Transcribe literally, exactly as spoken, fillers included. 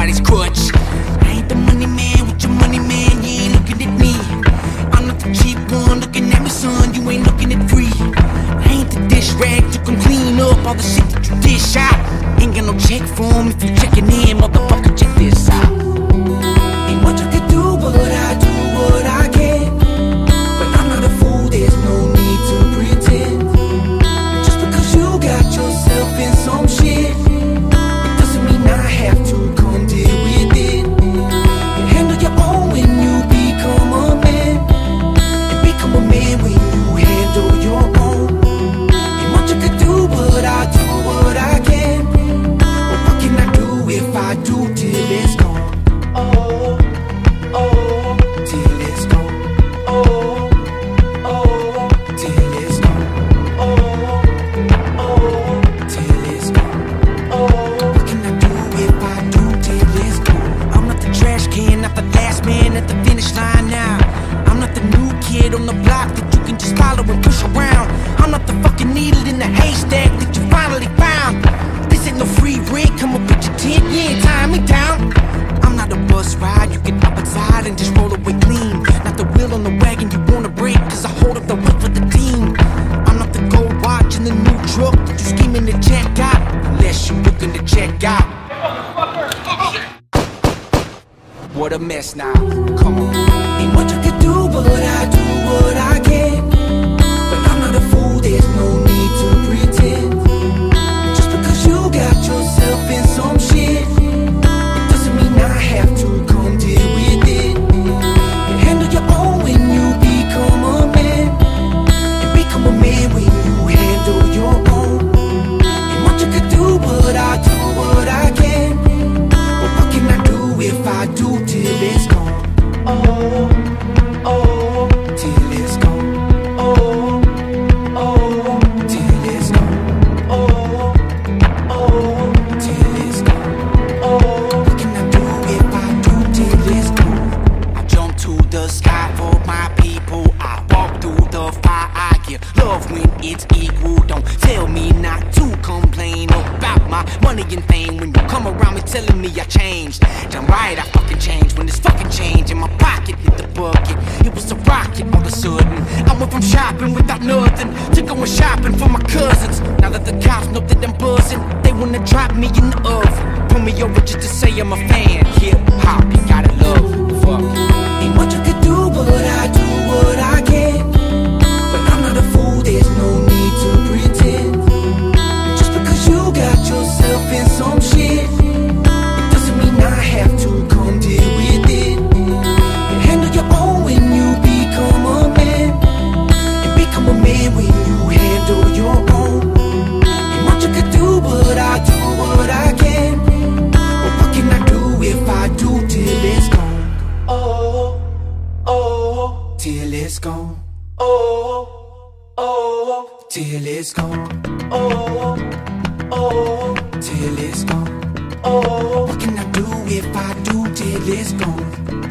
somebody's crutch. I ain't the money man with your money man, you ain't looking at me. I'm not the cheap one looking at me, son, you ain't looking at free. I ain't the dish rag you can clean up all the shit that you dish out. Ain't got no check form if you checking in, motherfucker, check this out. Ain't much I can do, but I do what I can. But I'm not a fool, there's no need to pretend. Just because you got yourself in some shit, it doesn't mean I have to come deal with it. You handle your own when you become a man, and become a man when you handle your own. Ain't much I can do, but I do what I can. But what can I do if I do till it's gone? Oh, oh, till it's gone. Oh, oh, till it's gone. Oh, oh, till it's gone. Oh, what can I do if I do till it's gone? I'm not the trash can, not the last man at the finish line now. I'm not the new kid on the block that you can just follow and push around. I'm not the fucking needle in the haystack that you finally found. This ain't no free rent, come up with your tent, you ain't tying me down. I'm not a bus ride, you get up inside and just roll away clean. Not the wheel on the wagon you wanna break, cause I hold up the whip for the team. I'm not the gold watch in the new truck that you scheming to check out, unless you looking to check out. What a mess now, come on. Ain't much I can do, but I do what I can. But I'm not a fool, there's no need to pretend. Just because you got yourself in some shit, it doesn't mean I have to come deal with it. You handle your own when you become a man, and become a man when you handle your own. Ain't much I can do, but I do what I can. But what can I do if I do till it's gone? Oh, oh, till it's gone. Oh, oh, till it's gone. Oh, oh, till it's gone. Oh, what can I do if I do till it's gone? I jump to the sky for my people. I walk through the fire. I give love when it's equal. Don't tell me not to complain about my money and fame. When you come around me telling me I changed, damn right I fucking changed. When this fucking change in my pocket hit the bucket, it was a rocket all of a sudden. I went from shopping without nothing to going shopping for my cousins. Now that the cops know that I'm buzzing, they wanna drop me in the oven. Pull me over just to say I'm a fan. Hip hop, you gotta love. Fuck it. Ain't much I can do, but I do what I can. But I'm not a fool, there's no need to pretend. Just because you got yourself in some shit, it doesn't mean I have to come deal with it. You handle your own when you become a man, and become a man when you handle your own. Ain't much I can do, but I do what I can. But what can I do if I do till it's gone? Oh, oh, till it's gone. Oh, oh, till it's gone. Oh, oh, till it's gone. Oh, what can I do if I do till it's gone?